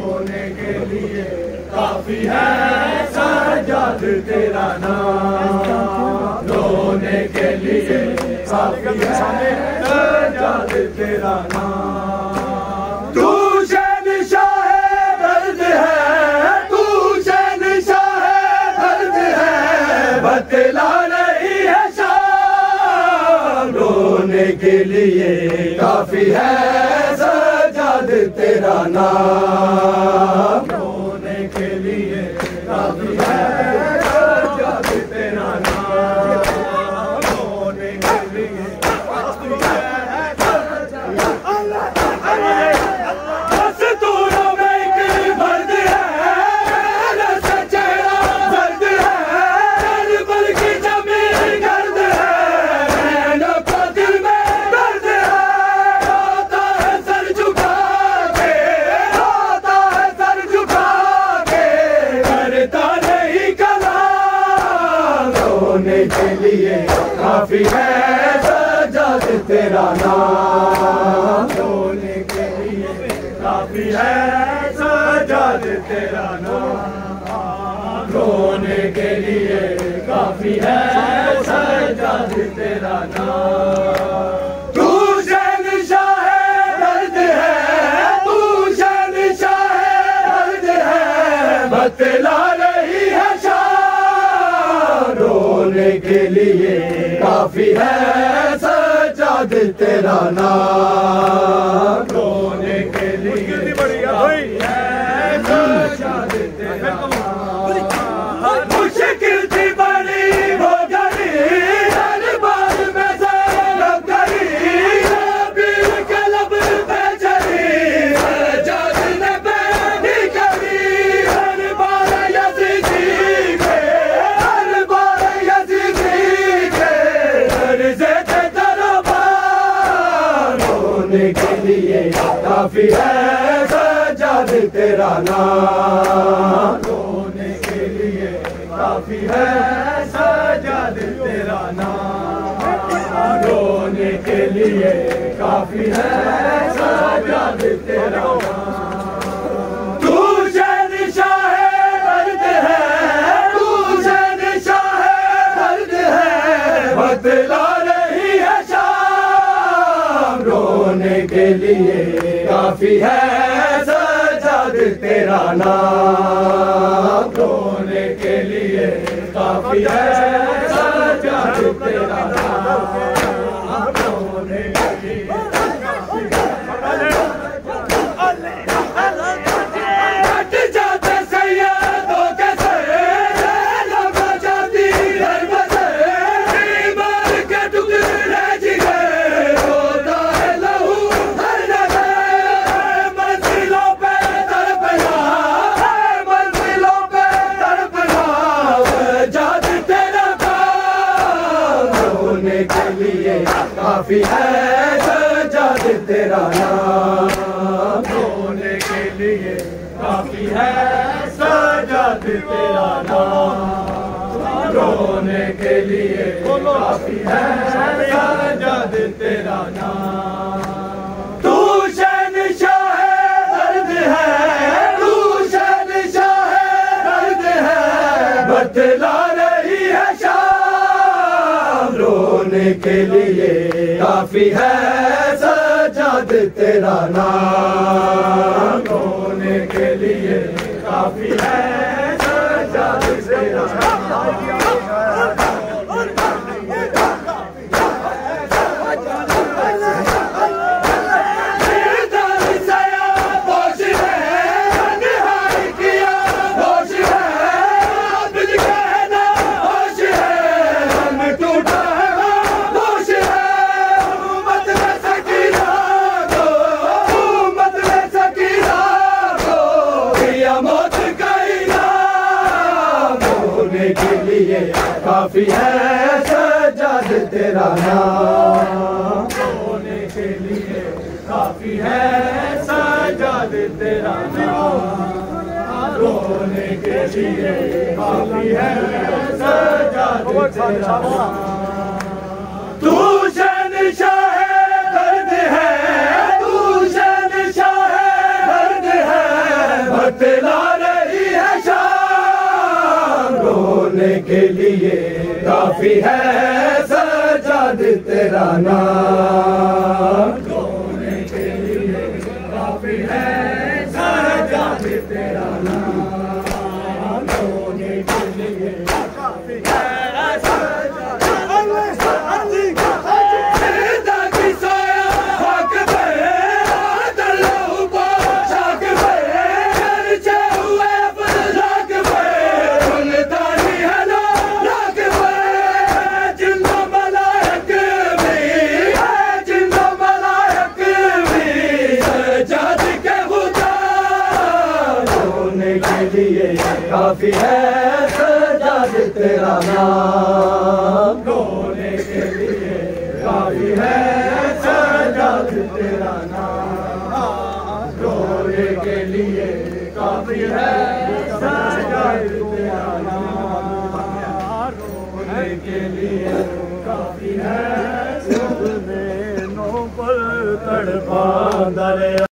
रोने के लिए काफी है सज्जाद तेरा नाम, रोने के लिए काफी है सज्जाद तेरा नाम। तू शहंशाह है दर्द है, तू शहंशाह है दर्द है, बतला नहीं है शाम, रोने के लिए काफी है सज्जाद तेरा नाम, रोने के लिए काफी है सज्जाद तेरा नाम, रोने के लिए काफी है सज्जाद। बस तूरों में एक दर्द है, रस चेहरा दर्द है, बल की जमीन गर्द है, नैनों को दिल में दर्द है, रोता है सर झुका के, रोता है सर झुका के, करता नहीं कलाम, रोने के लिए काफी है सज्जाद तेरा नाम, रोने के लिए काफी है सज्जाद तेरा नाम, रोने के लिए काफी है सज्जाद तेरा नाम। तू शहंशाह है दर्द है, तू शहंशाह है दर्द है, बतला रही है शाम, रोने के लिए काफी है सज्जाद तेरा नाम, रोने के लिए काफी है सज्जाद तेरा नाम। मुश्किल थी बड़ी हो गई, हर बार में से लब गई, पीर के लब पे चली, सज्जाद ने बैठी करी, हर बार यज़ीदी के, हर बार यज़ीदी के, हर से थे दरबार, रोने के लिए काफी है सज्जाद तेरा नाम, रोने के लिए काफी है सज्जाद तेरा नाम, रोने के लिए काफी है सज्जाद तेरा नाम। तू शहंशाह है दर्द है, तू शहंशाह है दर्द है, बतला रही है शाम, रोने के लिए काफी है सज्जाद तेरा नाम, रोने के लिए काफी है सज्जाद तेरा नाम, रोने के लिए काफी है। हट जाते सैयदों के सर, लग जाती हर बसर, ईमान के टुकड़े जिगर, होता है लहू हर नजर, मंजिलों पे तड़पना, मंजिलों पे तड़पना, सज्जाद तेरा नाम, रोने के लिए काफी है सज्जाद तेरा नाम, रोने के लिए काफी है सज्जाद तेरा नाम, रोने के लिए काफी है सज्जाद तेरा नाम। तू शहंशाह है दर्द है, तू शहंशाह है दर्द है, बतला रही है शाम, रोने के लिए काफी है सज्जाद तेरा नाम, रोने के लिए काफी है सज्जाद तेरा नाम। काफी है सज्जाद तेरा नाम, रोने के लिए काफी है सज्जाद तेरा नाम, रोने के लिए काफी है सज्जाद तेरा नाम। तू शहंशाह है दर्द है, तू शहंशाह है दर्द है, लिए काफी है सजाद तेरा नाम, रोने के लिए काफी है सजाद तेरा नाम, रोने के लिए काफी है काफी है सजाद तेरा नाम, रोने के लिए काफी है सजाद तेरा नाम, रोने के लिए काफी है सजाद तेरा नाम, रोने के लिए काफी है। सपने नो पर तड़पा दरिया